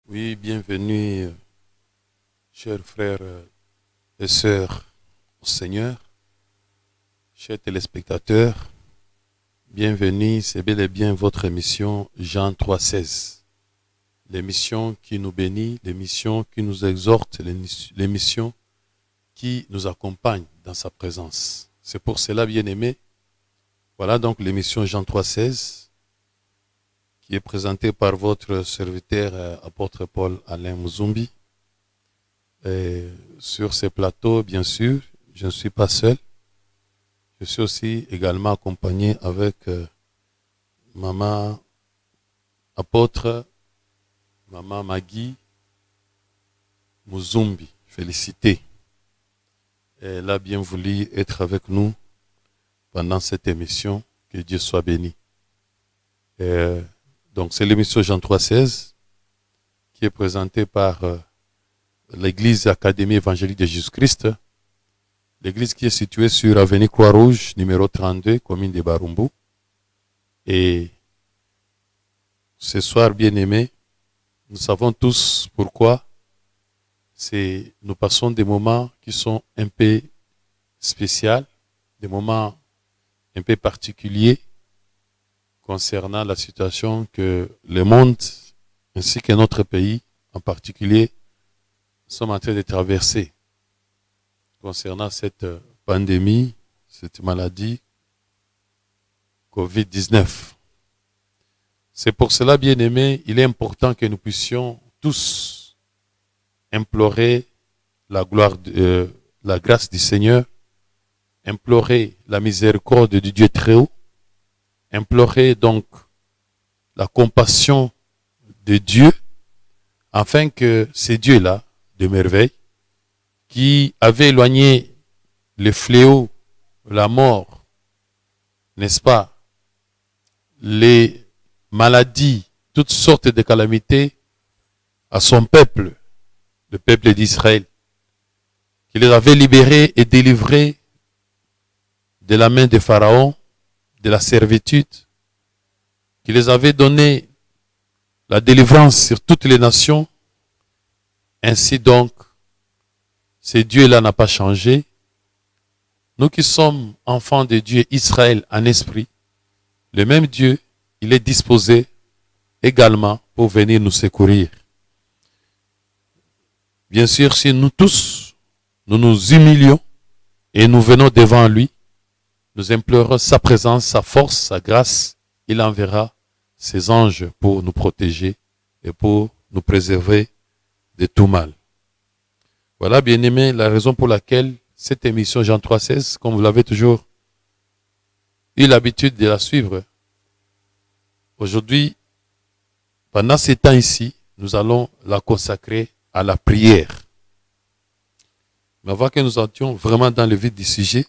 Oui, bienvenue, chers frères et sœurs au Seigneur, chers téléspectateurs. Bienvenue, c'est bel et bien votre émission Jean 3,16. L'émission qui nous bénit, l'émission qui nous exhorte, l'émission qui nous accompagne dans sa présence. C'est pour cela, bien-aimés, voilà donc l'émission Jean 3,16 qui est présentée par votre serviteur apôtre Paul Alain Muzumbi. Et sur ces plateaux, bien sûr, je ne suis pas seul. Je suis aussi également accompagné avec maman apôtre, maman Maggie Muzumbi. Félicité. Elle a bien voulu être avec nous pendant cette émission. Que Dieu soit béni. Donc c'est l'émission Jean 3,16 qui est présentée par l'Église Académie Évangélique de Jésus-Christ. L'église qui est située sur avenue Croix-Rouge, numéro 32, commune de Barumbu. Et ce soir, bien-aimés, nous savons tous pourquoi nous passons des moments qui sont un peu spéciaux, des moments un peu particuliers concernant la situation que le monde ainsi que notre pays en particulier sommes en train de traverser concernant cette pandémie, cette maladie Covid-19. C'est pour cela, bien-aimés, il est important que nous puissions tous implorer la grâce du Seigneur, implorer la miséricorde du Dieu très haut, implorer donc la compassion de Dieu, afin que ces dieux-là de merveille, qui avaient éloigné le fléau, la mort, n'est-ce pas, les maladies, toutes sortes de calamités à son peuple, le peuple d'Israël, qui les avait libérés et délivrés de la main de Pharaon, de la servitude, qui les avait donné la délivrance sur toutes les nations. Ainsi donc, ce Dieu-là n'a pas changé. Nous qui sommes enfants de Dieu, Israël en esprit, le même Dieu, il est disposé également pour venir nous secourir. Bien sûr, si nous tous, nous nous humilions et nous venons devant lui, nous implorons sa présence, sa force, sa grâce. Il enverra ses anges pour nous protéger et pour nous préserver de tout mal. Voilà, bien-aimés, la raison pour laquelle cette émission Jean 3,16, comme vous l'avez toujours eu l'habitude de la suivre, aujourd'hui, pendant ces temps ici, nous allons la consacrer à la prière. Mais avant que nous entrions vraiment dans le vif du sujet,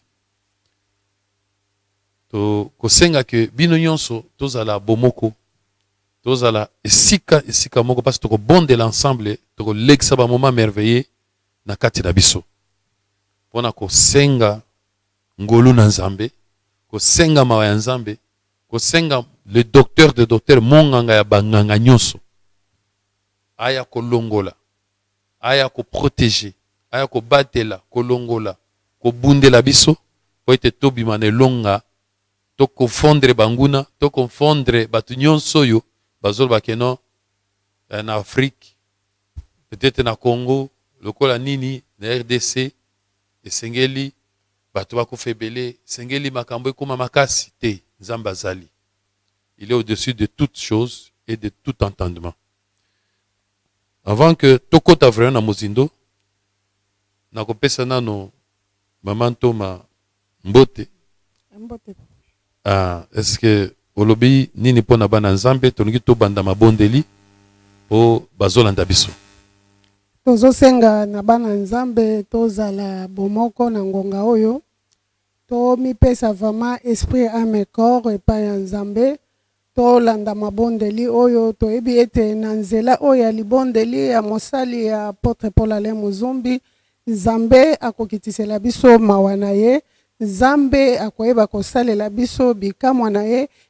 kosenga ke bino nyonso tozala bomoko tozala esika moko parce que bonde l'ensemble toko lekisa ba moment merveilleux na kati na biso pona kosenga ngolu na nzambe kosenga mawa ya nzambe kosenga le docteur de docteur monganga ya banganga nyonso aya kolongola aya ko protéger aya ko batela kolongola ko bundela biso po ete tobima na longa to confondre banguna, to confondre batu nyonso yo, bazol bakeno en Afrique, peut-être na Congo, lokola nini, na RDC, et sengeli, batu bako febele, sengeli makambo ekoma makasi te, nzamba zali. Il est au-dessus de toutes choses et de tout entendement. Avant que toko tavreyo na mozindo, na kopesa nano maman Toma Mbote. Mbote. Est-ce que olobi nini pona bana nzambe tolingi to banda mabondeli o bazolanda biso tozosenga na bana nzambe tozala bomoko na ngonga oyo to mipesa vraiment esprit âme corps epai ya nzambe tolanda mabondeli oyo toyebi ete na nzela oyo ya libondeli ya mosali ya apôtre Paul Alain Muzumbi nzambe akokitisela biso mawa na ye Nzambe akoyeba kosalela biso bikamwa na ye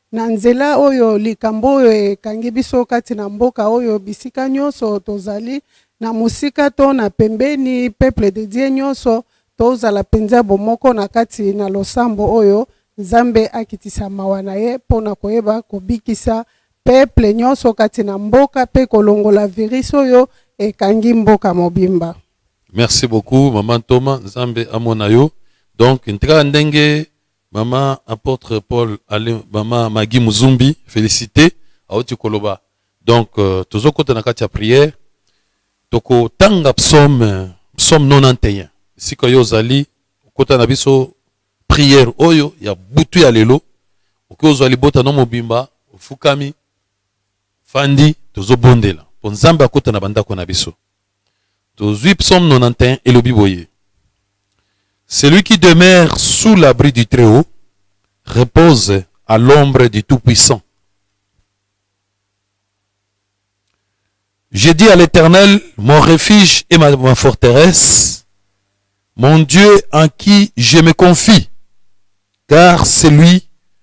na nzela oyo likambo oyo ekangi biso kati na mboka oyo bisika nyonso tozali na musika to na pembeni peuple de Dieu nyonso tozala penza bomoko na kati na losambo oyo Nzambe akitisa mawa na ye pona koyeba kobikisa peuple nyonso kati na mboka pe kolongola virus oyo ekangi mboka mobimba. Merci beaucoup maman Thomas Nzambe amonayo. Donc ntika ndenge maman apôtre Paul maman Magui Muzumbi félicité aoti koloba. Donc tozokota na kati ya prière toko tanga psaume 91 siko yo zali kota na biso prière oyo ya butu ya lelo okozwa libota no mobimba fukami fandi tozobondela po Nzambe akota na bandako na biso. Tozwi psaume 91 elobi boye. Celui qui demeure sous l'abri du Très-Haut repose à l'ombre du Tout-Puissant. J'ai dit à l'Éternel, mon refuge et ma forteresse, mon Dieu en qui je me confie, car c'est lui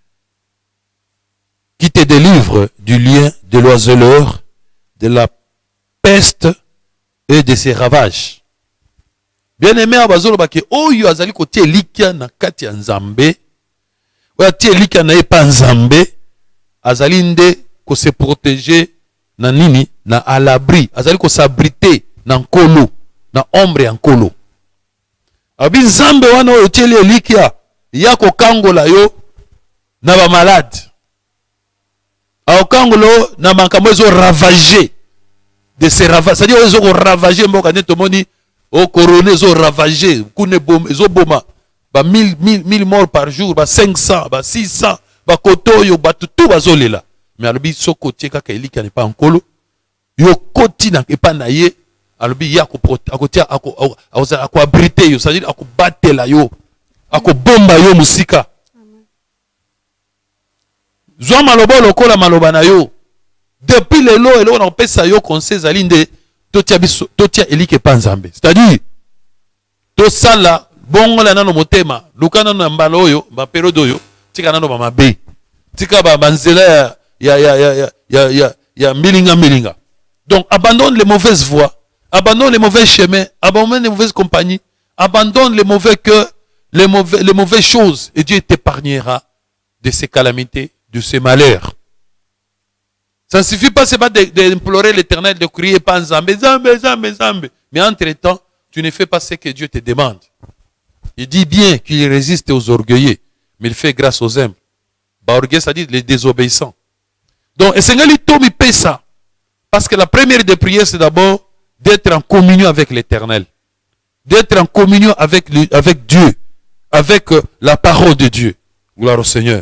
qui te délivre du lien de l'oiseleur, de la peste et de ses ravages. Bien-aimé abazolo bake oyo azali kotie likia na kati ya Nzambe oyo tie likia na epa Nzambe azali nde ko se protéger na nini na à l'abri azali ko s'abriter na nkolo na ombre ya nkolo abi Nzambe wana oyo tie likia ya ko kangola yo na ba malade au kangolo na makambo ezo ravager de ces ravages c'est-à-dire ezo ko ravager mboka neto moni au coroné zo ravagé kune bom zo boma ba 1000 morts par jour ba 500 ba 600 ba kotoyo ba tout bazolela mais alobi soko tieka ka elika ne pas nkolo yo koti na epa na ye alobi ya ko akotia ako abriter yo c'est-à-dire ako batela yo ako bomba yo musika zo maloba lokola maloba na yo depuis lelo na pesa yo conseil zalinde totia elike pa Nzambe c'est-à-dire to sala bongo la nano motema lukana na mbala oyo ba periode oyo tika nano ba mabe tika ba banzela ya milinga donc abandonne les mauvaises voies, abandonne les mauvais chemins, abandonne les mauvaises compagnies, abandonne les mauvais cœurs, les mauvaises choses et Dieu t'épargnera de ces calamités, de ces malheurs. Ça ne suffit pas seulement d'implorer l'Éternel, de crier pas Nzambe, Nzambe. Mais entre-temps, tu ne fais pas ce que Dieu te demande. Il dit bien qu'il résiste aux orgueilleux, mais il fait grâce aux humbles. Orgueil, c'est-à-dire les désobéissants. Donc, et Seigneur, il tombe, il paie ça. Parce que la première des prières, c'est d'abord d'être en communion avec l'Éternel. D'être en communion avec Dieu, avec la parole de Dieu. Gloire au Seigneur.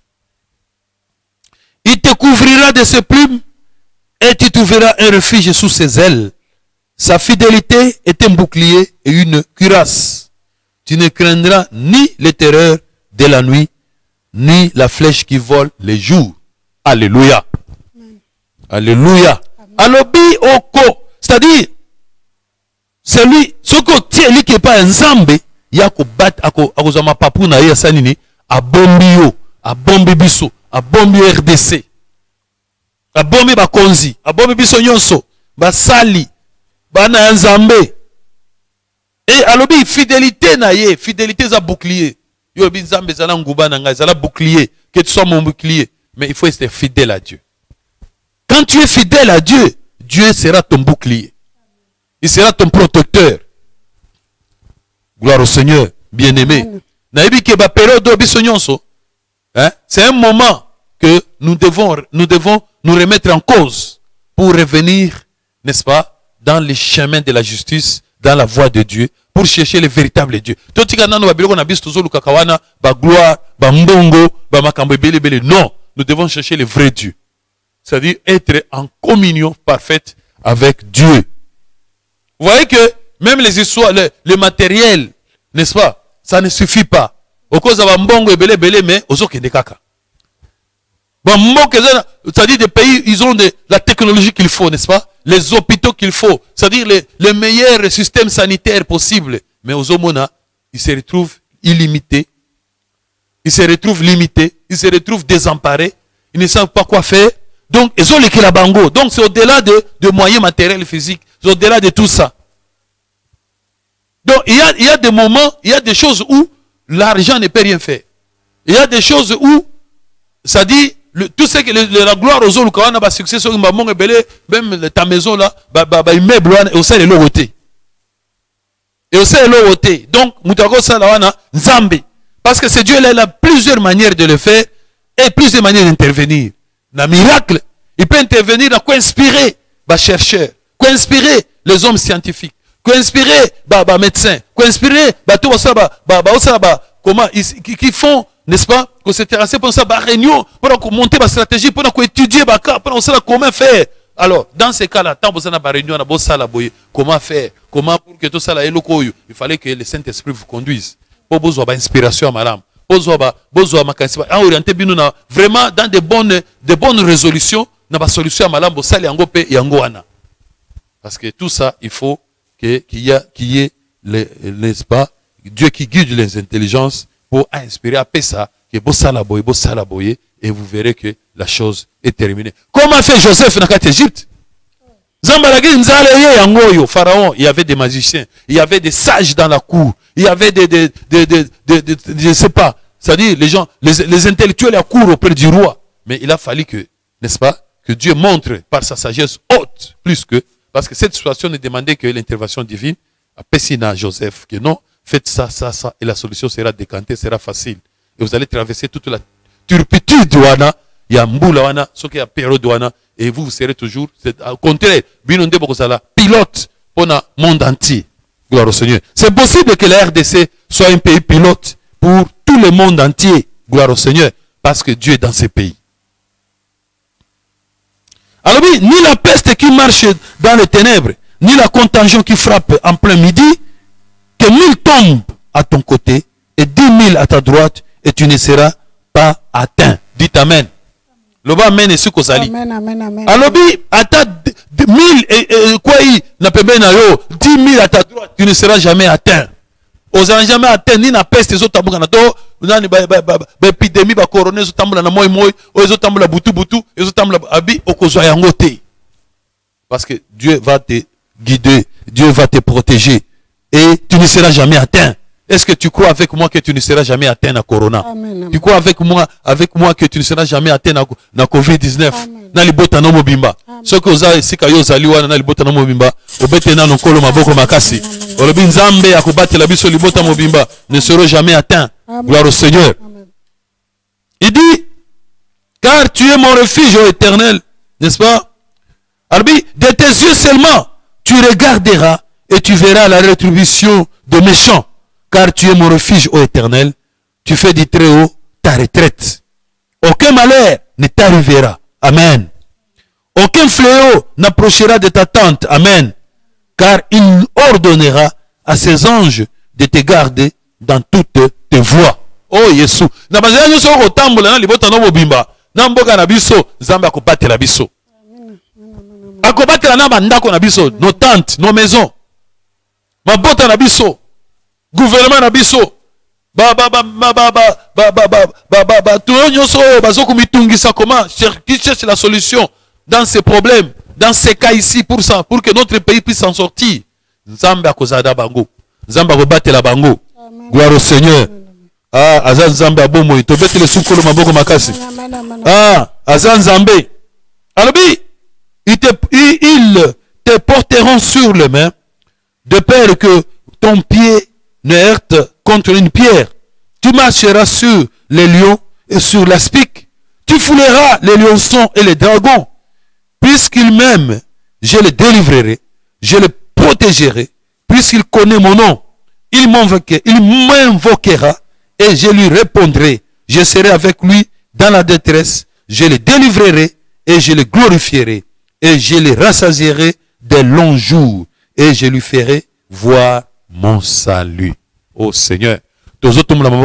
Il te couvrira de ses plumes et tu trouveras un refuge sous ses ailes. Sa fidélité est un bouclier et une cuirasse. Tu ne craindras ni les terreurs de la nuit, ni la flèche qui vole les jours. Alléluia. Amen. Alléluia. Alobi oko. C'est-à-dire, celui, ce que tu es qui n'est pas un Nzambe, il y a ko zama papu na ya sanini, a bombi yo, a bombi biso. A bombi RDC, a bombi bakonzi, a bombi biso nyonso, ba sali, ba na Nzambe. Et alobi fidélité na ye, fidélité za bouclier. Yo bi Nzambe za na nguba na nga, za la bouclier, que tu sois mon bouclier, mais il faut être fidèle à Dieu. Quand tu es fidèle à Dieu, Dieu sera ton bouclier. Il sera ton protecteur. Gloire au Seigneur, bien-aimé. Na yebi ke ba période biso nyonso. Hein? C'est un moment que nous devons nous remettre en cause pour revenir, n'est-ce pas, dans les chemins de la justice, dans la voie de Dieu, pour chercher le véritable Dieu. Non, nous devons chercher le vrai Dieu. C'est-à-dire être en communion parfaite avec Dieu. Vous voyez que même les histoires, le matériel, n'est-ce pas, ça ne suffit pas. Au cause de mbongo ebele mais ozoke de kaka. C'est-à-dire des pays, ils ont la technologie qu'il faut, n'est-ce pas? Les hôpitaux qu'il faut, c'est-à-dire les meilleurs systèmes sanitaires possibles. Mais aux Omona, ils se retrouvent illimités, ils se retrouvent limités, ils se retrouvent désemparés ils ne savent pas quoi faire. Donc, ils ont les bango. Donc, c'est au-delà de moyens matériels et physiques. C'est au-delà de tout ça. Donc, il y a des moments, il y a des choses où l'argent ne peut rien faire. Il y a des choses où, ça dit, tout ce que la gloire aux autres, quand on a un succès, même ta maison là, immeuble, et aussi les logotés. Et aussi les logotés. Donc, Moutago Salawana, Nzambi. Parce que c'est Dieu, il a plusieurs manières de le faire et plusieurs manières d'intervenir. Dans le miracle, il peut intervenir dans quoi inspirer les chercheurs, quoi inspirer les hommes scientifiques, quoi inspirer les médecins, quoi inspirer tout ça, comment qui font, n'est-ce pas, qu'on s'intéresse pour ça, réunion, pour monter ma stratégie, pour étudier, pour savoir comment faire. Alors, dans ces cas-là, tant que vous avez une réunion, comment faire, comment pour que tout ça, il fallait que le Saint-Esprit vous conduise. Pour vous avoir inspiration à madame. Vraiment dans de bonnes résolutions, dans la solution à madame, parce que tout ça, il faut qu'il y ait, n'est-ce pas, Dieu qui guide les intelligences pour inspirer à ça, que et vous verrez que la chose est terminée. Comment fait Joseph dans l'Égypte? Pharaon, il y avait des magiciens, il y avait des sages dans la cour, il y avait je ne sais pas, c'est-à-dire les gens, les intellectuels à cour auprès du roi. Mais il a fallu que, n'est-ce pas, que Dieu montre par sa sagesse haute, plus que, parce que cette situation ne demandait que l'intervention divine, à Pessina Joseph, que non, faites ça, et la solution sera décantée, sera facile. Et vous allez traverser toute la turpitude douana, il y a Mboula wana, ce qui est période douana, et vous serez toujours, au contraire, pilote pour le monde entier. Gloire au Seigneur. C'est possible que la RDC soit un pays pilote pour tout le monde entier. Gloire au Seigneur. Parce que Dieu est dans ces pays. Alors oui, ni la peste qui marche dans les ténèbres, ni la contagion qui frappe en plein midi, que 1000 tombent à ton côté et 10 000 à ta droite, et tu ne seras pas atteint. Dites Amen. Loba amen et sukosali. Alors oui, à ta 1000 et quoi na pembe na yo, 10 000 à ta droite, tu ne seras jamais atteint. Oza jamais atteint ni na peste zo tambuka na to, nani ba épidémie ba corona zo tambula na moi zo tambula butu, zo tambula abi okozwa yango te. Parce que Dieu va te guider, Dieu va te protéger et tu ne seras jamais atteint. Est-ce que tu crois avec moi que tu ne seras jamais atteint à Corona? Amen. Tu crois avec moi que tu ne seras jamais atteint à Covid-19? Na libota no mobimba. Ce que vous avez sika yo zaliwa na libota no mobimba. Obete na no kolo maboko makasi. Olobi nzambe akobate la biso libota mobimba ne seront jamais atteints. Gloire au Seigneur. Amen. Il dit, car tu es mon refuge, ô Éternel, n'est-ce pas? Arbi, de tes yeux seulement, tu regarderas et tu verras la rétribution de méchants. Car tu es mon refuge, ô Éternel, tu fais du Très-Haut ta retraite. Aucun malheur ne t'arrivera. Amen. Aucun fléau n'approchera de ta tente. Amen. Car il ordonnera à ses anges de te garder dans toutes tes voies. Oh Yesu. Na bazela nyoso ko tambola na libota no mobimba. Na mboka na biso, Nzambe akobatela biso. Akobatela na bandako na biso, nos tentes, nos maisons. Mabota na biso. Gouvernement na biso qui cherche la solution dans ces problèmes, dans ces cas ici pour ça, pour que notre pays puisse s'en sortir. Nzambe akozada bango, Nzambe akobate la bango. Gloire au Seigneur. Ah, azan Nzambe abomo, to bete le sukolo maboko makasi. Ah, azan Nzambe. Alors ils te porteront sur les mains de peur que ton pied ne heurte contre une pierre. Tu marcheras sur les lions et sur l'aspic. Tu fouleras les lionçons et les dragons. Puisqu'il m'aime, je le délivrerai, je le protégerai. Puisqu'il connaît mon nom, il m'invoquera et je lui répondrai. Je serai avec lui dans la détresse. Je le délivrerai et je le glorifierai. Et je le rassasierai des longs jours. Et je lui ferai voir mon salut. Oh Seigneur. Nous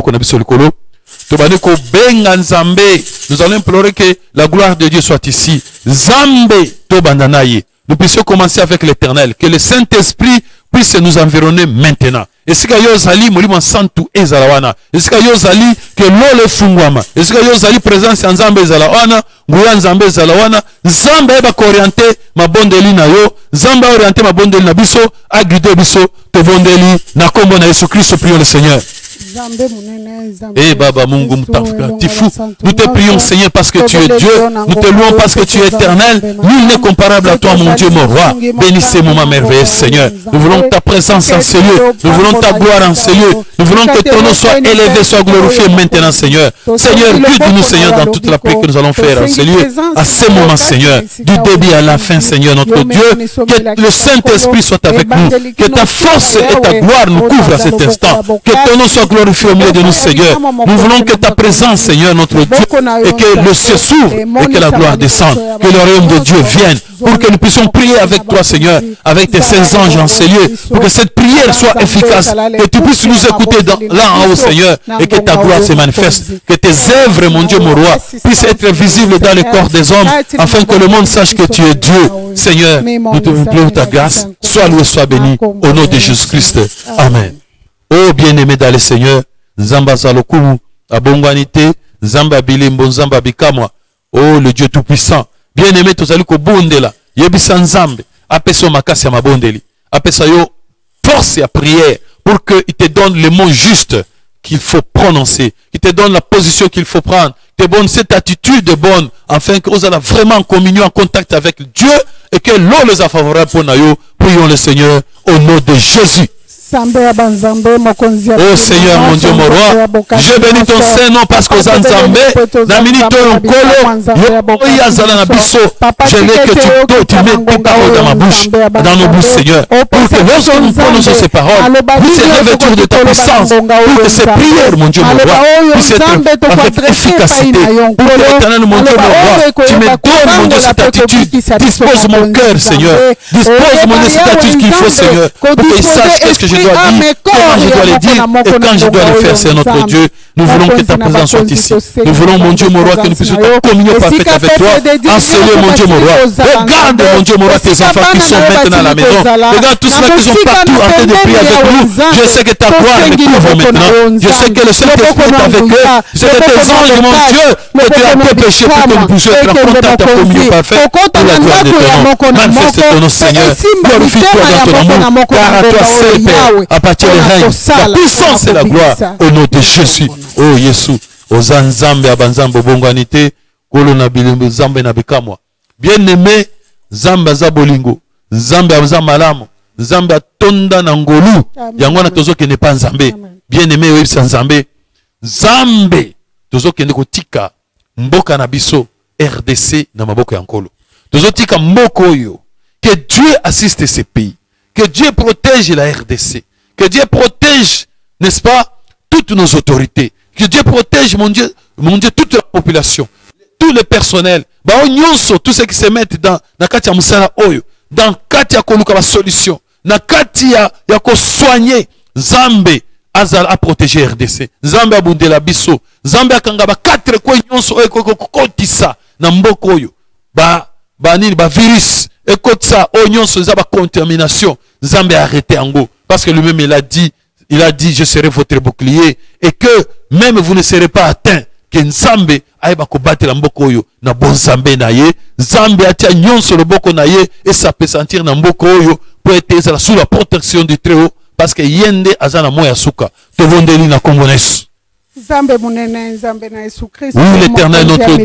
allons implorer que la gloire de Dieu soit ici. Zambe Tobandanaye. Nous puissions commencer avec l'Éternel. Que le Saint-Esprit puisse nous environner maintenant. esika yo ozali molimo santu ezala wana, esika yo ozali ke lolo efungwama, esika yo ozali présence ya nzambe ezala wana, nguya nzambe ezala wana, nzambe ayeba kooriente mabondeli na yo, nzambe aoriente mabondeli na biso, aguide biso tobondeli na kombo na Yesu Kristo. Prions le Seigneur. Eh Baba Mungu mtakatifu, nous te prions Seigneur parce que tu es Dieu, nous te louons parce que tu es éternel, nul n'est comparable à toi mon Dieu, mon roi. Bénis ces moments merveilleux Seigneur, nous voulons ta présence en ces lieux, nous voulons ta gloire en ces lieux, nous voulons que ton nom soit élevé, soit glorifié maintenant Seigneur. Seigneur, guide-nous Seigneur dans toute la paix que nous allons faire en ces lieux, à ces moments Seigneur, du début à la fin Seigneur notre Dieu, que le Saint-Esprit soit avec nous, que ta force et ta gloire nous couvrent à cet instant, que ton nom soit glorifié au milieu de nous Seigneur. Nous voulons que ta présence Seigneur notre Dieu, et que le ciel s'ouvre et que la gloire descende, que le royaume de Dieu vienne, pour que nous puissions prier avec toi Seigneur, avec tes saints anges en ces lieux, pour que cette prière soit efficace, que tu puisses nous écouter là en haut Seigneur, et que ta gloire se manifeste, que tes œuvres mon Dieu mon roi puissent être visibles dans le corps des hommes, afin que le monde sache que tu es Dieu. Seigneur, nous te prions ta grâce, sois loué, sois béni, au nom de Jésus-Christ. Amen. Oh bien-aimé dans le Seigneur, Nzamba Zalokumu, Abongwanite, Nzamba Bilimbo, Nzamba Bikamwa, oh le Dieu Tout-Puissant, bien-aimé Tozaliko Bondela, Yebisa Nzambe, Apeso Makasi Mabondeli, Apesa yo force à prière pour qu'il te donne les mots justes qu'il faut prononcer, qu'il te donne la position qu'il faut prendre, te donne cette attitude bonne, afin que vous allez vraiment en communion, en contact avec Dieu, et que l'eau les a favorable pour nous. Prions le Seigneur au nom de Jésus. Oh Seigneur mon Dieu mon roi, je bénis ton Saint-Nom parce que Zanzambe, Naminito Nkolo, Yazala Nabiso, je veux que tu mets tes paroles dans ma bouche, dans nos bouches Seigneur, pour que lorsque nous prononçons ces paroles, puisse être revêtu de ta puissance, pour que ces prières mon Dieu mon roi, puissent être avec efficacité, pour que l'éternel mon Dieu mon roi, tu me donnes mon Dieu cette attitude, dispose mon cœur Seigneur, dispose mon Dieu cette attitude qu'il faut Seigneur, pour qu'il sache qu'est-ce que je dois dire, comment je dois le dire et quand je dois le faire, c'est notre Dieu. Nous voulons que ta présence soit ici. Nous voulons, mon Dieu, mon roi, que nous puissions être en communion parfaite avec toi. Enseigner, mon Dieu, mon roi. Regarde, mon Dieu, mon roi, tes enfants qui sont maintenant à la maison. Regarde tous ceux qui sont partout en train de prier avec nous. Je sais que ta gloire me couvre maintenant. Je sais que le Saint-Esprit est avec eux. Je sais que tes anges, mon Dieu, que tu as dépêché pour que nous puissions être en contact à ta communion parfaite. Pour la gloire de ton nom. Manifeste ton nom, Seigneur. Glorifie-toi dans ton amour. Car à toi seul, Père, appartient le règne, la puissance et la gloire au nom de Jésus. Oh Yesu, Ozanzambe abanzambe bongwanite, kolo na bilimbo zambe na bikamwa. Bien-aimé, Zamba Zabolingo, Zamba Zamalamu, Zamba Tonda Nangolu, Yangwana Tozo qui n'est pas Nzambe. Bien-aimé, oui, c'est Nzambe. Zambe, Tozo qui n'est tika, Mboka Nabiso, RDC, na Maboka Yankolo. Tozo tika Mboko yo. Que Dieu assiste ces pays. Que Dieu protège la RDC. Que Dieu protège, n'est-ce pas, toutes nos autorités. Que Dieu protège, mon Dieu, toute la population. Tout le personnel. Tous ceux qui se mettent dans Katia Moussala Oyo. Dans Katia Koluka la solution. Dans Katia Yako soigner. Zambe Azal a protégé RDC. Zambe Abundela Bisso. Zambe Akangaba 4 kwe nyonso kotisa. Na mboko Oyo. Nini virus. Écoute ça, oignon se zaba contamination. Zambe a arrêté en go. Parce que lui-même il a dit, je serai votre bouclier. Et que même vous ne serez pas atteint. Que Nzambe aïba ko battre la mboko yo. Na bon Zambe na ye. Zambe atia nyon sur le boko na ye. Et ça peut sentir na mboko yo. Pour être sous la protection du Très-Haut. Parce que yende azana moya suka. Te vondeli na kongonesu. Oui, l'Éternel notre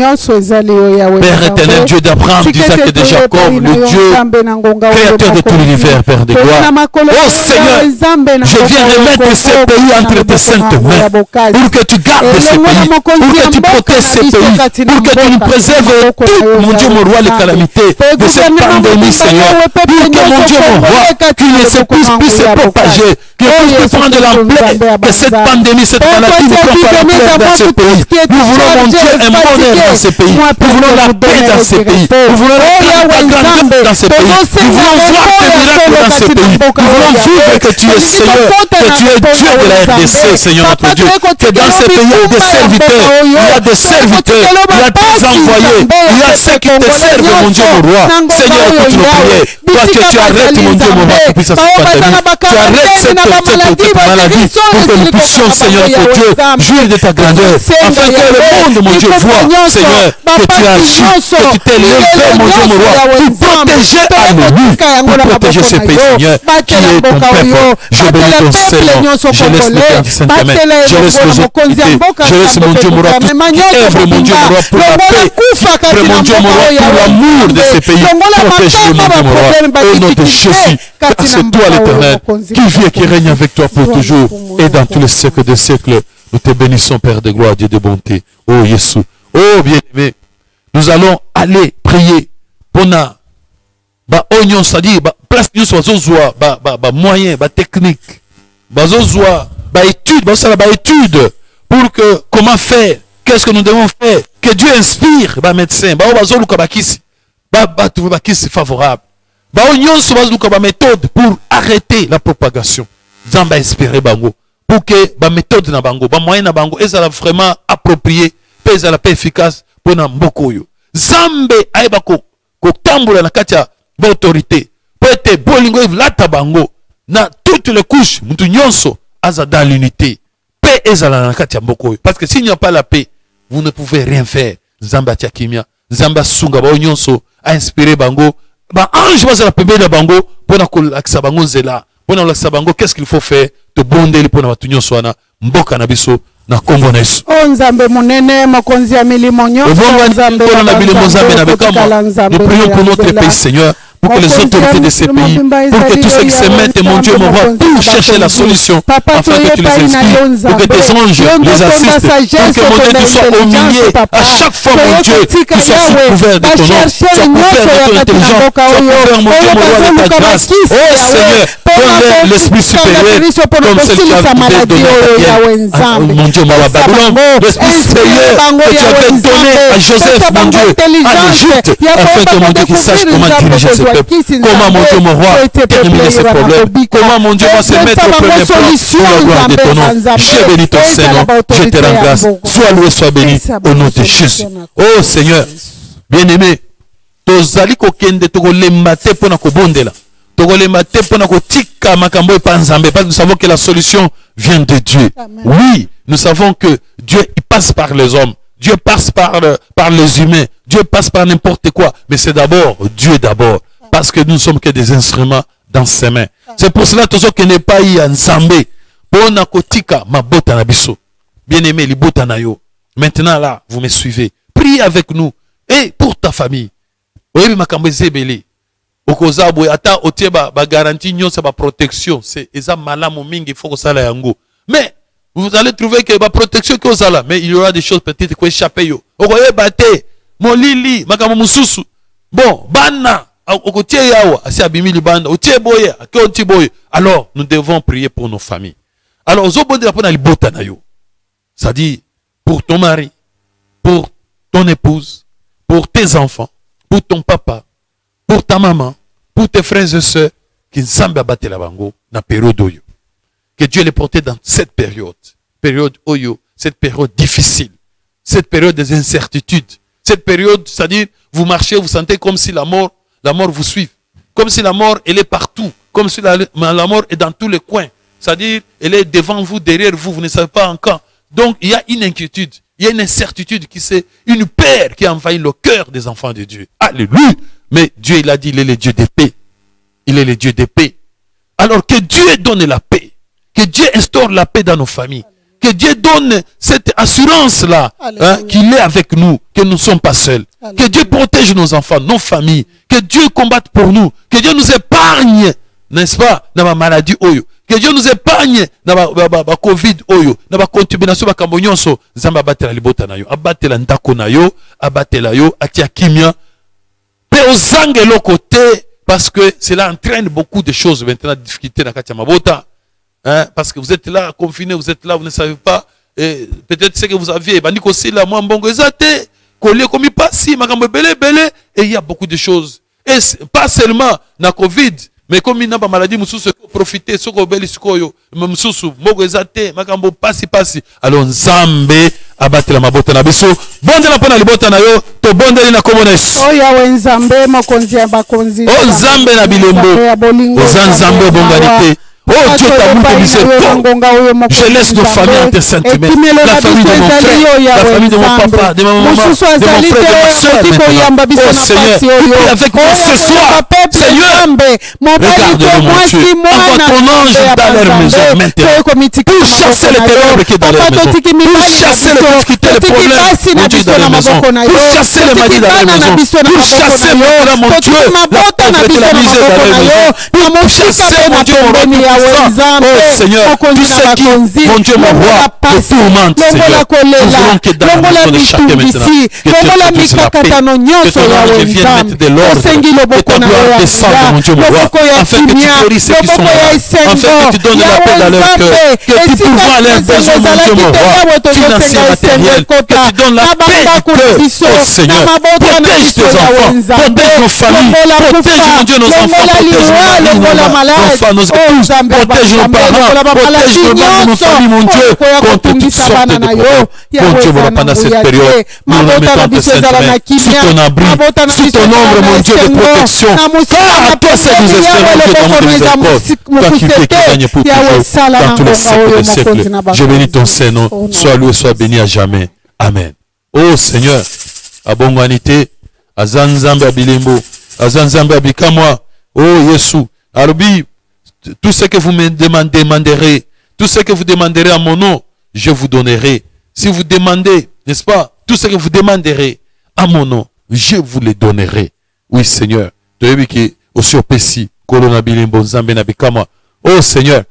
Dieu, Père éternel, Dieu d'Abraham, d'Isaac et de Jacob, le Dieu créateur de tout l'univers, Père de gloire. Oh Seigneur, je viens remettre ces pays entre tes saintes mains, pour que tu gardes ces pays, pour que tu protèges ces pays, pour que tu nous préserves tout, mon Dieu, mon roi, les calamités de cette pandémie, Seigneur, pour que mon Dieu, mon roi, qu'il ne se puisse se propager, qu'il puisse prendre l'ampleur de cette pandémie, cette maladie. Nous voulons dans ce pays. Nous voulons, mon Dieu, un bonheur dans ce pays. Nous voulons la paix dans ce pays. Nous voulons la grandeur dans ce pays. Nous voulons voir tes miracles dans ce pays. Nous voulons vivre que tu es Seigneur, que tu es Dieu de la RDC, Seigneur notre Dieu. Que dans ce pays, il y a des serviteurs, il y a des serviteurs, il y a des envoyés, il y a ceux qui te servent, mon Dieu, mon roi. Seigneur, écoute nos prières. Toi que tu arrêtes, mon Dieu, mon roi, qui puisse se partager. Tu arrêtes cette cette maladie, pour que nous puissions, Seigneur, que Dieu, jouir de ta grandeur, afin que le monde, mon Dieu, voit, Seigneur, que tu as agi, que tu t'es levé, mon Dieu, mon roi, pour protéger Alléluia, pour protéger ce pays, Seigneur, qui est ton peuple. Je bénis ton Seigneur, je laisse le Père du Saint-Amen, je laisse nos autorités, je laisse mon Dieu, mon roi, tout qui œuvre, mon Dieu, mon roi, pour la paix, qui œuvre, mon Dieu, mon roi, pour l'amour de ce pays, protège-le, mon Dieu, mon roi, au nom de Jésus, car c'est toi l'Éternel, qui vit et qui règne avec toi pour toujours, et dans tous les siècles des siècles. Nous te bénissons, Père de gloire, Dieu de bonté. Oh, Jésus. Oh, bien-aimé. Nous allons aller prier pour na oignon, c'est-à-dire place nous soit moyen, technique, étude pour que comment faire, qu'est-ce que nous devons faire, que Dieu inspire médecin, favorable. Oignon soit méthode pour arrêter la propagation. Zamba espérer bango pour que ba méthode na bango, ba moyen na bango ezala vraiment approprié, ezala pas efficace pour na mboko yo. Zambe aiba ko tambola na katia autorité. Pour être bolingo lata bango na toutes les couches, mutu nyonso aza dans l'unité. Paix ezala na katia mboko yo. Parce que s'il n'y a pas la paix, vous ne pouvez rien faire. Zamba tiakimia, Zamba sunga ba nyonso a inspiré bango. Ba ange bazala pembe na bango pour na ko laksa bango zela. Qu'est-ce qu'il faut faire? Te bonder pour nous tenir soana mboka na biso na Kongo na Yesu. Nzambe munene makonzi ya milimo nyonso Nzambe na bilimo Nzambe na bekama. Nous prions pour notre pays, Seigneur, pour que les autorités de ces pays, pour que tous ceux qui se mettent, mon Dieu, mon roi, pour chercher la solution, afin que tu les inspires, pour que tes anges les assistent, pour que mon Dieu, tu sois au milieu, à chaque fois, mon Dieu, tu sois sous couvert de ton nom, sois couvert de ton intelligence, sois couvert, mon Dieu, mon roi, de ta grâce. Oh Seigneur, donne l'esprit supérieur, comme celle qui a donné, mon Dieu, mon roi, Babylone, l'esprit supérieur que tu avais donné à Joseph, mon Dieu, à l'Égypte, afin que mon Dieu, qu'il sache comment diriger ce peuple. Comment, mon Dieu, mon roi, terminer ces problèmes. Comment, mon Dieu, moi, se mettre au premier plan pour la gloire de ton nom. Je bénis ton Seigneur, je te rends grâce. Sois loué, sois béni au nom de Jésus. Oh Seigneur, bien-aimé, tozali kokende tokolemba te pona kobondela. Tokolemba te pona kotika makambo epanzambe, parce que nous savons que la solution vient de Dieu. Oui, nous savons que Dieu il passe par les hommes. Dieu passe par les humains. Dieu passe par n'importe quoi. Mais c'est d'abord Dieu d'abord. Parce que nous ne sommes que des instruments dans ses mains. C'est pour cela que n'est pas y ensemble. Pour nakotika ma bota na biso. Bien-aimé, li bota na yo. Maintenant là, vous me suivez. Priez avec nous. Et pour ta famille. Oui, makambo zebele. Okoza boy ata otie ba garantie nyonso ba protection. C'est eza malamu mingi faut que ça la yango. Mais vous allez trouver que la protection que vous avez, mais il y aura des choses peut-être qui échappent. Okoye bate, molili, makambo mususu. Bon, bana. Alors, nous devons prier pour nos familles. Alors, c'est-à-dire pour ton mari, pour ton épouse, pour tes enfants, pour ton papa, pour ta maman, pour tes frères et sœurs, qui n'samba battre la bango na période oyo. Que Dieu les porte dans cette période oyo, cette période difficile, cette période des incertitudes, cette période, c'est-à-dire vous marchez, vous sentez comme si la mort vous suit. Comme si la mort, elle est partout. Comme si la mort est dans tous les coins. C'est-à-dire, elle est devant vous, derrière vous, vous ne savez pas encore. Donc, il y a une inquiétude, il y a une incertitude qui c'est une peur qui envahit le cœur des enfants de Dieu. Alléluia. Mais Dieu, il a dit, il est le Dieu de paix. Il est le Dieu de paix. Alors que Dieu donne la paix. Que Dieu instaure la paix dans nos familles. Que Dieu donne cette assurance-là, qu'il est avec nous, que nous ne sommes pas seuls. Alléluia. Que Dieu protège nos enfants, nos familles. Que Dieu combatte pour nous. Que Dieu nous épargne, n'est-ce pas, dans la maladie oyo. Que Dieu nous épargne dans la Covid oyo. Dans la contamination de Kambonyonso. Zamba abatela libota na yo. Abatela ndako na yo. Abatela yo. Atia kimia. Pe ozange lo côté. Parce que cela entraîne beaucoup de choses maintenant, de difficultés dans Katia Mabota. Hein, parce que vous êtes là, confinés, vous êtes là, vous ne savez pas. Peut-être ce que vous aviez. Bandiko aussi là, moi, mbongo ezate. Collier comme il passe, makambo belé. Et il y a beaucoup de choses. Et pas seulement na Covid, mais comme il n'a pas maladie, mususu profiter, soko beli sikoyo, mususu, mbongo ezate, makambo passi. Alors, Nzambe, abatela mabota na biso. Bonde la pona libota na yo, to bonde na komones. Oh ya Nzambe, makonzi ya bakonzi. Oh Nzambe na bilembo. Oh Nzambe bonganité. Oh Dieu, d'amour de miséricorde. Je laisse nos familles en tes saintes mains. La famille de mon frère, la famille de mon papa, de ma maman, de mon frère, de ma soeur maintenant. Oh Seigneur, et avec moi ce soir, Seigneur, regarde-le mon Dieu. Envoie ton ange dans leur maison maintenant. Pour chasser les ténèbres qui est dans leur maison. Pour chasser les difficultés, les problèmes, mon Dieu, dans leur maison. Pour chasser les maladies dans leur maison. Pour chasser maintenant, mon Dieu, la pauvreté, la misère dans leur maison. Pour chasser, mon Dieu, mon roi. Oh Seigneur, tout ce qui, mon Dieu, mon roi, te tourmente, Seigneur. Nous voulons que dans la maison de chacun maintenant, que tu produises la paix, que ton ange vienne mettre de l'ordre, que ta gloire descende, mon Dieu, mon roi, afin que tu guérisses ceux qui sont malades, afin que tu donnes la paix dans leur cœur, que tu pourvoies leurs besoins, mon Dieu, mon roi, financiers, matériels, que tu donnes la paix du cœur, oh Seigneur. Protège tes enfants, protège nos familles, protège, mon Dieu, nos enfants, protège nos enfants, nos épouses, protège nos parents, protège nos membres de nos familles, mon Dieu, contre toutes sortes de problèmes. Mon Dieu, voilà, pendant cette période, nous nous mettons entre saintes mains, sous ton abri, sous ton ombre, mon Dieu, de protection. Car à toi, c'est nous espérons que dans notre miséricorde, toi qui fais, qui gagne pour toujours, dans tous les siècles des siècles. Je bénis ton Saint-Nom, sois loué, sois béni à jamais. Amen. Oh Seigneur, abonganité, azanzambe abilembo, azanzambe abikamwa, oh Yesu, arobi, tout ce que vous me demanderez, tout ce que vous demanderez à mon nom, je vous donnerai. Si vous demandez, n'est-ce pas, tout ce que vous demanderez à mon nom, je vous le donnerai. Oui, Seigneur. Oh Seigneur.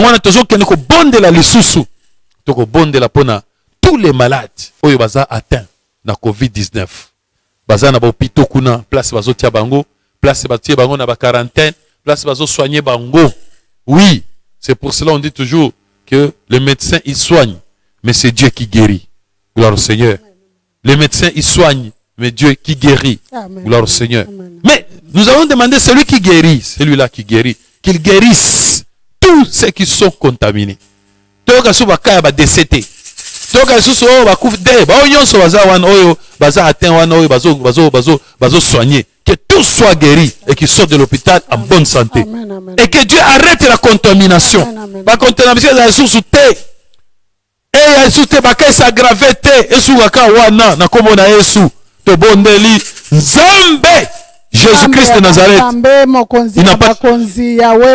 Tous les malades, oyo baza atteints na COVID-19. Baza na ba hôpitaux kuna, place bazo tia bango, place bazo bango na ba quarantaine, place bazo soigner bango. Oui, c'est pour cela on dit toujours que les médecins ils soignent, mais c'est Dieu qui guérit. Gloire au Seigneur. Les médecins ils soignent, mais Dieu qui guérit. Amen. Gloire au Seigneur. Amen. Mais nous avons demandé celui qui guérit, celui-là qui guérit, qu'il guérisse tous ceux qui sont contaminés. Toka suba kaya ba décédé. Toka susu o ba kuf de ba onyoso baza wan oyo baza atteint wan oyo bazo soigner, que tout soit guéri et qu'ils sortent de l'hôpital en bonne santé. Amen, amen. Et que Dieu arrête la contamination. La contamination est sous te. Et sous te ba ka s'aggraver te et sous ka wana na komo na Yesu to bondeli Nzambe Jésus-Christ de Nazareth. Il n'a pas celui qui avait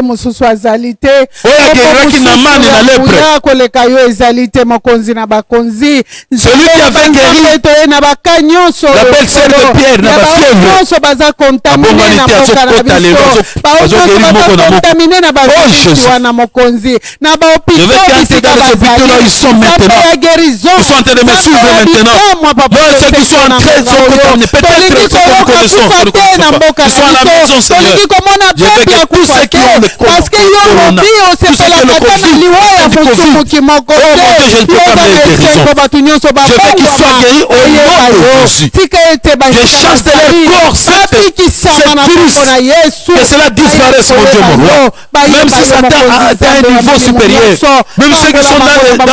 guéri la belle-sœur de Pierre n'a pas fièvre. Oh Jésus. Je vais t'intégrer dans ce hôpital là, ils sont maintenant. Ils sont en train de me suivre maintenant. Moi, ceux qui sont en train de se contaminer, peut-être sont connaissants. Ils sont à la maison, Seigneur. Je veux que tous ceux qui ont le corona, tous ceux qui ont le Covid, oh mon Dieu, je proclame les guérisons. Je veux qu'ils soient guéris au nom de Jésus. Je chasse de leur corps cette virus, que cela disparaisse, mon Dieu, mon roi. Même si ça atteint un niveau supérieur, même ceux qui sont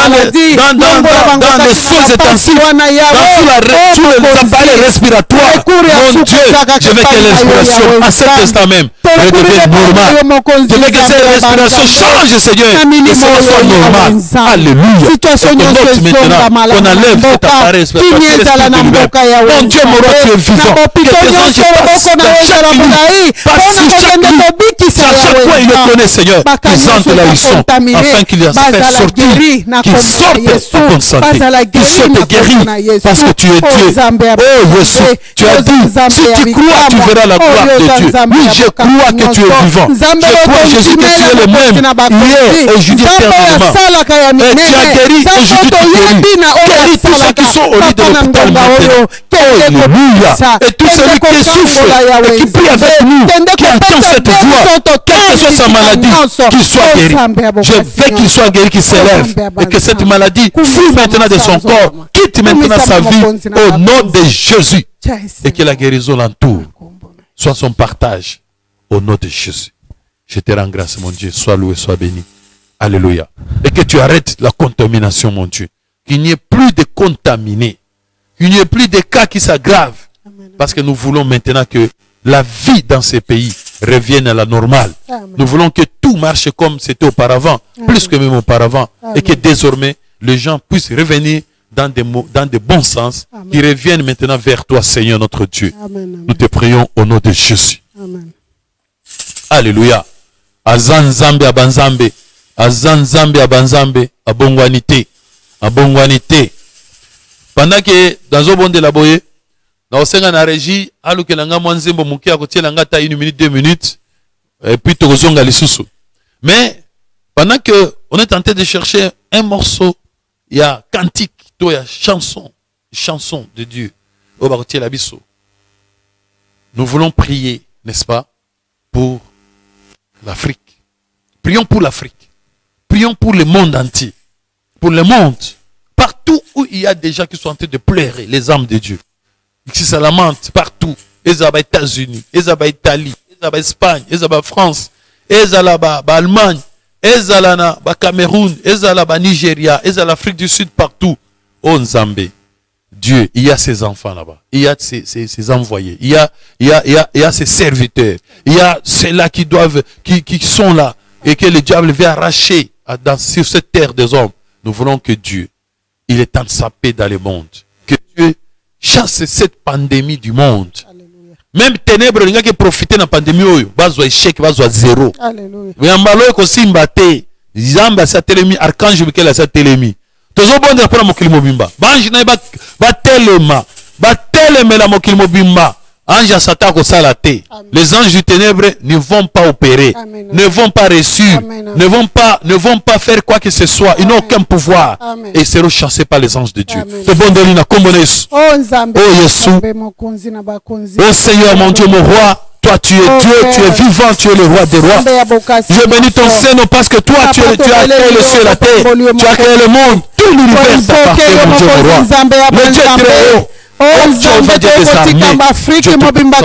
dans les soins intensifs, dans les appareils respiratoires, mon Dieu, je veux que les respirations à cet instant même redeviennent normales. Je veux que cette respiration change, Seigneur, que cela soit normal. Alléluia. On note maintenant qu'on enlève cet appareil respiratoire. Mon Dieu, mon roi, tu es vivant. Que tes anges passent dans chaque minute, passent sur chaque minute. À chaque fois, ils le connaissent, Seigneur. Ils entrent là où ils sont, afin qu'ils les fassent sortir, qu'ils sortent en bonne santé, qu'ils sortent guéris, parce que tu es Dieu. Oh Jésus, tu as dit, si tu crois, tu verras la gloire de Dieu. Oui, je crois que tu es vivant. Je crois, Jésus, que tu es le même hier, aujourd'hui, éternellement. Et tu as guéri, aujourd'hui, tu guéris. Guéris tous ceux qui sont au lit de l'hôpital maintenant. Alléluia. Et tous ceux qui souffrent et qui prient avec nous, qui entendent cette voix, quelle que soit sa maladie, qu'il soit guéri. Je veux qu'il soit guéri, qu'il s'élève. Et que cette maladie fuit maintenant de son corps, quitte maintenant sa vie au nom de Jésus. Et que la guérison l'entoure. Soit son partage au nom de Jésus. Je te rends grâce, mon Dieu. Sois loué, sois béni. Alléluia. Et que tu arrêtes la contamination, mon Dieu. Qu'il n'y ait plus de contaminés. Qu'il n'y ait plus de cas qui s'aggravent. Parce que nous voulons maintenant que la vie dans ces pays revienne à la normale. Amen. Nous voulons que tout marche comme c'était auparavant, Amen. plus que même auparavant. Amen. Et que désormais, les gens puissent revenir dans des bons sens, Amen. qui reviennent maintenant vers toi, Seigneur notre Dieu. Amen. Nous te prions au nom de Jésus. Amen. Alléluia. Azan Zambe abanzambe. Azan Zambe abanzambe. Abongwanité. Abongwanité. Pendant que dans un bon de la boye, dans le Seigneur na régie, alu ke langa mwanzembo muki a kotie langa ta 1 minute, 2 minutes, et puis tozonga lisusu. Mais pendant que on est en train de chercher un morceau, il y a cantique, il y a chanson de Dieu. Au barotier la biso. Nous voulons prier, n'est-ce pas, pour l'Afrique. Prions pour l'Afrique. Prions pour le monde entier. Pour le monde. Partout où il y a des gens qui sont en train de pleurer les âmes de Dieu. Qui se lamentent partout. Ils sont aux États-Unis, ils sont en Italie, ils sont en Espagne, ils sont en France, ils sont en Allemagne, ils sont en Cameroun, ils sont en Nigeria, ils sont en Afrique du Sud, partout. Oh Nzambé, Dieu, il y a ses enfants là-bas. Il y a ses envoyés. Il y a ses serviteurs. Il y a ceux-là qui sont là et que le diable veut arracher sur cette terre des hommes. Nous voulons que Dieu, il est temps de sa paix dans le monde. Que Dieu chasse cette pandémie du monde. Alléluia. Même ténèbres, il y a qui profiter de la pandémie. Bazwa échec, bazwa zéro. Alléluia. Yambalo ko simbate. Zamba sa telemi, archange Michael sa telemi. Tozo bonde pour mokili mobimba. Banji na ba telema la mokili mobimba. Ange Satan ko salate. Les anges du ténèbre ne vont pas opérer, Amen. ne vont pas reçuer, Amen. ne vont pas faire quoi que ce soit. Ils n'ont aucun pouvoir. Amen. Et ils seront chassés par les anges de Dieu. Amen. Te bonde lina kombo Yesu. Oh Nzambe. Oh Yesu. Nzambe mokonzi na bakonzi. Oh Seigneur mon Dieu, mon roi. Toi tu es Dieu, tu es vivant, tu es le roi des rois. Je bénis ton Seigneur parce que toi tu as créé le ciel et la terre. Tu as créé le monde, tout l'univers t'appartient, mon Dieu, mon roi. Le Dieu très haut. Oh Jéhovah, Dieu des armées, Dieu de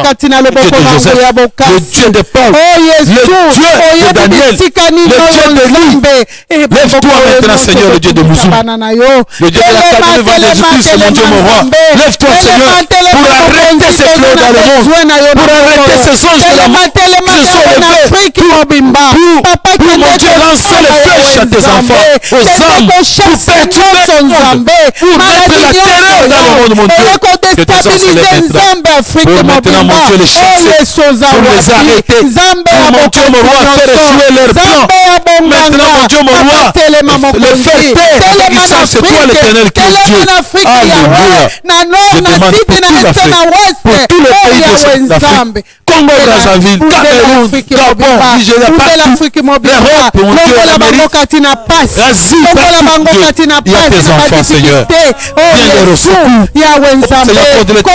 le Dieu de Paul, le Dieu de Daniel, le Dieu de Louis. Lève-toi maintenant, Seigneur, le Dieu de Mouzou, le Dieu de la cabine de Jésus-Christ, mon Dieu, mon roi. Lève-toi, Seigneur, pour arrêter ces flots dans le monde, pour arrêter ces anges de la mort qui se sont levés, pour mon Dieu, lancer le feu à tes enfants, aux âmes, pour perturber le monde, pour mettre la terreur dans le monde, mon Dieu. Que tes anges se lèvent pour maintenant, mon Dieu, les chasser, pour les arrêter, pour mon Dieu, mon roi, faire échouer leur plan. Maintenant, mon Dieu, mon roi, le faire taire, ils sachent c'est toi l'éternel qui est Dieu. Alléluia. Je demande pour tout le pays d'Afrique, Congo, Brazzaville, Cameroun, Gabon, Nigeria, partout, l'Europe, mon Dieu, l'Amérique, l'Asie, partout, Dieu, il y a tes enfants, Seigneur. Viens les recevoir. Seigneur, de car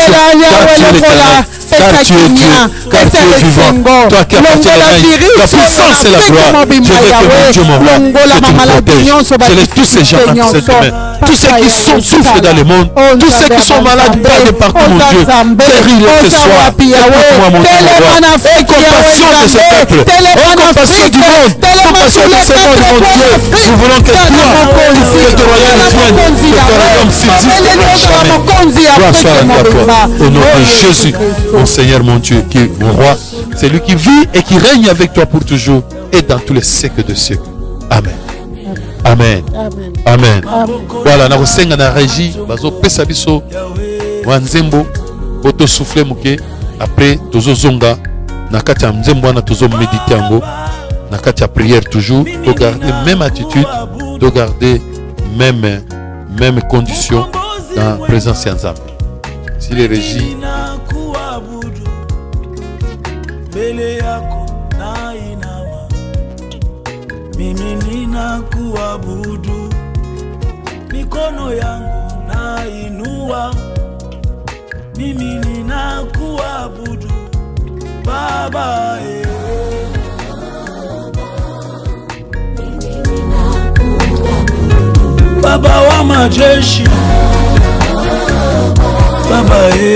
tu es Dieu, car tu es vivant, toi qui appartiens à la puissance et la gloire. Je veux que mon Dieu, mon roi, que tu me protèges. Je laisse tous ces gens entre cette main, tous ceux qui souffrent dans le monde, tous ceux qui sont malades, de partout, mon Dieu, guéris-les ce soir. Écoute-moi, mon Dieu, mon roi. Aie compassion de ce peuple, aie compassion du monde, compassion de ce monde, mon Dieu. Nous voulons que toi, que ton royaume vienne, que ton royaume subsiste pour jamais. Gloire soit à toi, au nom de Jésus, mon Seigneur, mon Dieu, qui est mon roi. C'est lui qui vit et qui règne avec toi pour toujours et dans tous les siècles de siècles. Amen. Amen. Amen. Voilà, na kosenga na régie, bazo pesa biso wanzembo, boto souffler muke, après tozo zonga, na kati ya nzembo wana tozo méditer yango, na kati ya prière toujours, to garder même attitude, to garder même condition dans la présence ya Nzambe. Si les régies mimi ninakuabudu, mikono yangu nainua, mimi ninakuabudu Baba, Baba wa majeshi, Baba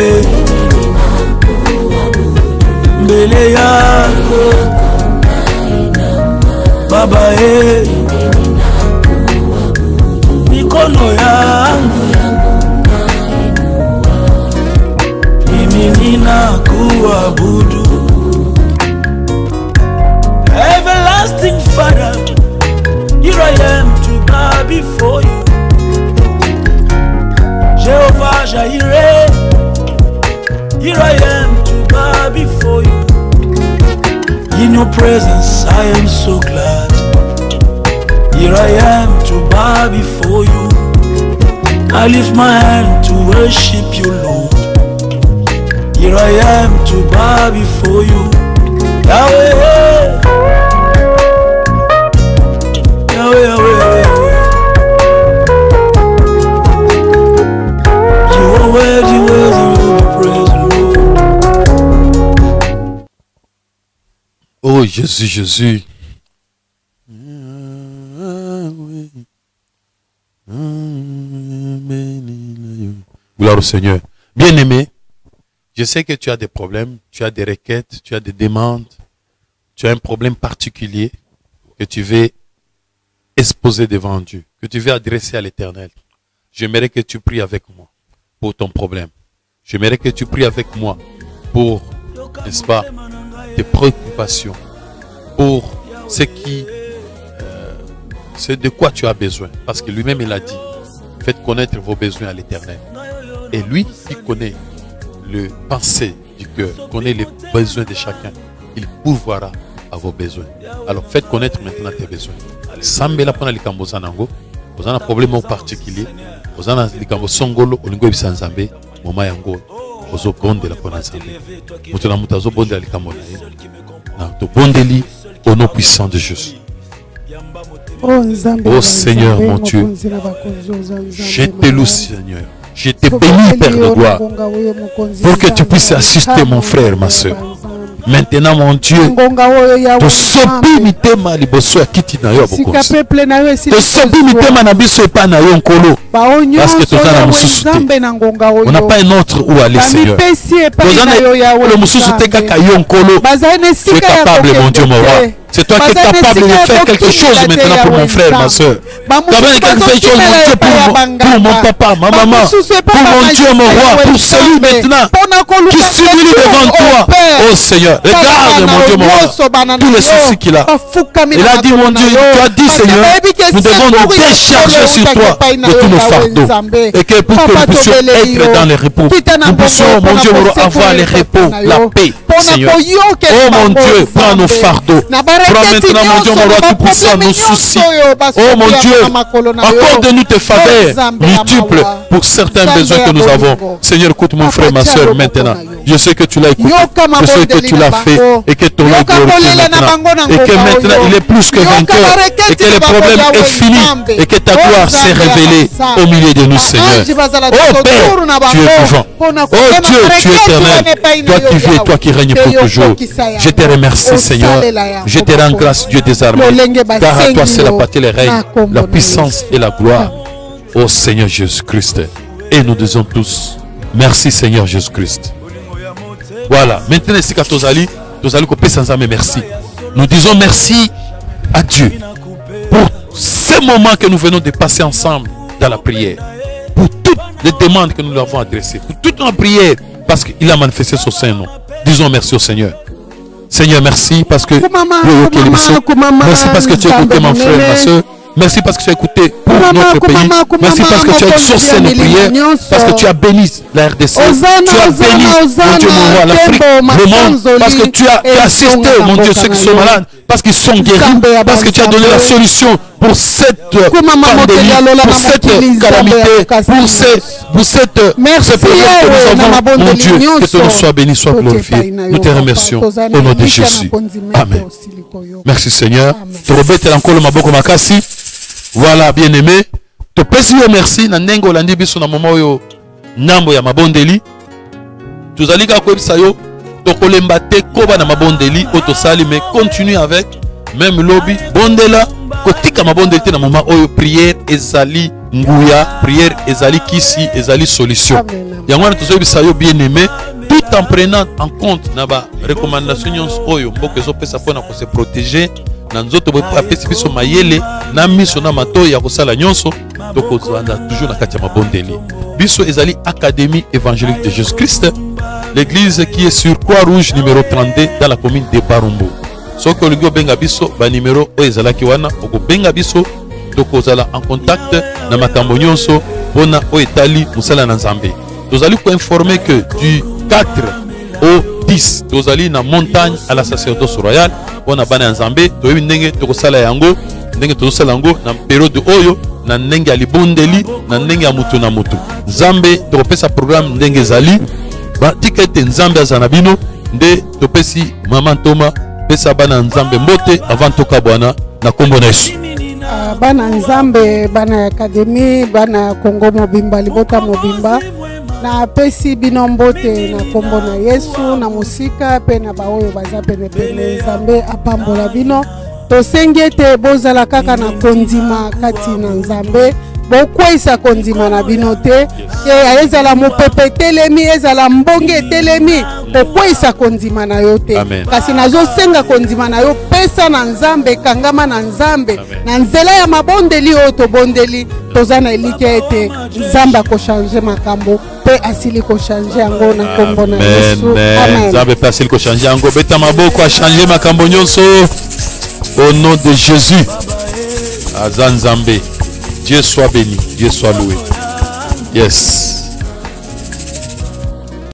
mbele yako Baba mikono yangu mimi ninakuabudu your presence, I am so glad. Here I am to bow before you. I lift my hand to worship you, Lord. Here I am to bow before you. Yahweh, Yahweh, Yahweh, you are worthy, worthy of the praise, Lord. Oh Jésus, Jésus. Gloire au Seigneur. Bien-aimé, je sais que tu as des problèmes, tu as des requêtes, tu as des demandes, tu as un problème particulier que tu veux exposer devant Dieu, que tu veux adresser à l'Éternel. J'aimerais que tu pries avec moi pour ton problème. J'aimerais que tu pries avec moi pour, n'est-ce pas, tes préoccupations, pour ce qui, c'est de quoi tu as besoin. Parce que lui-même, il a dit, faites connaître vos besoins à l'Éternel. Et lui qui connaît le pensée du cœur, connaît les besoins de chacun, il pourvoira à vos besoins. Alors faites connaître maintenant tes besoins. Sambela pona likambo zanango, vous avez un problème particulier, vous avez un likambo songolo, olingo bisanzambe, moma yango, ozo bonde la pona nzambe. Mutuna mutazo bonde la likambo na ye. Na to bondeli au nom puissant de Jésus. Oh Seigneur mon Dieu, je te loue Seigneur. Je te bénis, Père de gloire, pour que tu puisses assister mon frère, ma soeur. Maintenant, mon Dieu, te sobi mitema liboso ya kiti na yo abokonzi. Te sobi mitema na biso epa na yo nkolo. Parce que toza na mosusu te. On n'a pas un autre où aller, Seigneur. Toza na le mosusu te kaka yo nkolo. Tu es capable, mon Dieu, mon roi. C'est toi qui es capable de faire quelque chose maintenant pour mon frère, ma soeur. Tu as besoin de quelque chose, mon Dieu, pour mon papa, ma maman, pour mon Dieu, mon roi, pour celui maintenant qui s'humilie devant toi. Oh Seigneur, regarde, mon Dieu, mon roi, tous les soucis qu'il a. Il a dit, mon Dieu, tu as dit, Seigneur, nous devons nous décharger sur toi de tous nos fardeaux. Et que pour que nous puissions être dans les repos, nous puissions, mon Dieu, mon roi, avoir les repos, la paix, Seigneur. Oh mon Dieu, prends nos fardeaux. Prends maintenant, mon Dieu, mon roi, tout puissant, nos soucis. Oh mon Dieu, accorde-nous tes faveurs multiples pour certains besoins que nous avons. Seigneur, écoute mon frère, ma soeur, maintenant. Je sais que tu l'as écouté. Je sais que tu l'as fait et que ton nom est glorifié maintenant. Et que maintenant, il est plus que vainqueur. Et que le problème est fini. Et que ta gloire s'est révélée au milieu de nous, Seigneur. Oh Père, tu es vivant. Oh Dieu, tu es éternel. Toi qui vis et toi qui règnes pour toujours. Je te remercie, Seigneur. Je te rends grâce, Dieu des armées, car à toi c'est la patrie, le règne, la puissance et la gloire. Ô Seigneur Jésus-Christ. Et nous disons tous, merci Seigneur Jésus-Christ. Voilà, maintenant c'est qu'à Tozali Kopé sans âme, merci. Nous disons merci à Dieu pour ce moment que nous venons de passer ensemble dans la prière, pour toutes les demandes que nous lui avons adressées, pour toute notre prière, parce qu'il a manifesté son Saint-Nom. Disons merci au Seigneur. Seigneur, merci parce que merci parce que tu as écouté mon frère, ma soeur. Merci parce que tu as écouté pour notre pays. Merci parce que tu as exaucé nos prières. Parce que tu as béni la RDC. Tu as béni, mon Dieu, mon roi, l'Afrique, le monde. Parce que tu as assisté, mon Dieu, ceux qui sont malades. Parce qu'ils sont guéris. Parce que tu as donné la solution pour cette pandémie, pour cette calamité, pour ce problème que nous avons. Mon Dieu, que ton nom soit béni, soit glorifié. Nous te remercions au nom de Jésus. Amen. Merci Seigneur. Voilà, bien-aimé. Te pesi yo merci na nengo landi biso na moment oyo nambo ya mabondeli. Tozali ka koyebisa yo tokolemba te koba na mabondeli otosali, mais continue avec même lobby bondela kotika mabondeli te na moment oyo prière ezali nguya, prière ezali kisi, ezali solution. Yango na tozoyebisa yo bien-aimé, tout en prenant en compte na ba recommandation nyonso oyo mboka ezopesa pona ko se protéger. Nanzoto apesi biso mayele na miso na mato ya kosala nyonso tokozanda toujours na kati ya mabondeli. Biso ezali Académie évangélique de Jésus-Christ, l'église qui est sur Croix-Rouge numéro 32 dans la commune de Barumbu. Soko lingo benga biso ba numéro o ezalaki wana oko benga biso tokozala en contact na makambo nyonso pona o etali musala na Nzambe. Tozali ko informer que du 4 au 10 tozali na montagne à la sacerdoce royale wana bana nzambe toyebi ndenge tokosala yango ndenge tozosala yango na période oyo na ndenge ya libondeli na ndenge ya mutu na mutu nzambe tokopesa programme ndenge ezali batika ete nzambe aza na bino nde topesi mama Ntoma pesa bana nzambe mbote avant tokabwana na kombo na Yesu. Bana nzambe bana akademi bana Kongo mobimba libota mobimba na pesi bino mbote na kombo na Yesu na musika pe na baoyo baza pene pene nzambe apambola bino tosengi ete bozala kaka na kondima kati na nzambe bokwesa kondima na bino te ezala mopepe telemi ezala mbonge telemi bokwesa kondima na yo te kasi nazosenga kondima na yo pesa na nzambe kangama na nzambe na nzela ya mabondeli oyo tobondeli toza na elike ete nzambe akochange makambo pe asili kochange yango na kombo na Yesu amen nzambe pe asili kochange yango beta maboko achange makambo nyonso au nom de Jésus aza nzambe. Dieu soit béni, Dieu soit loué. Yes.